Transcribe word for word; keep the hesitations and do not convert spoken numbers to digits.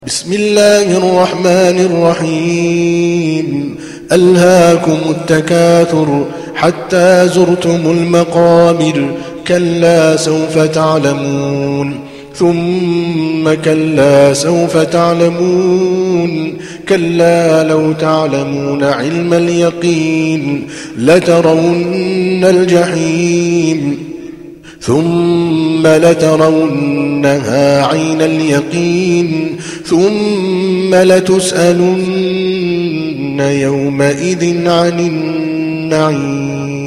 بسم الله الرحمن الرحيم ألهاكم التكاثر حتى زرتم المقابر كلا سوف تعلمون ثم كلا سوف تعلمون كلا لو تعلمون علم اليقين لترون الجحيم ثم لترونها عين اليقين ثم لتسألن يومئذ عن النعيم.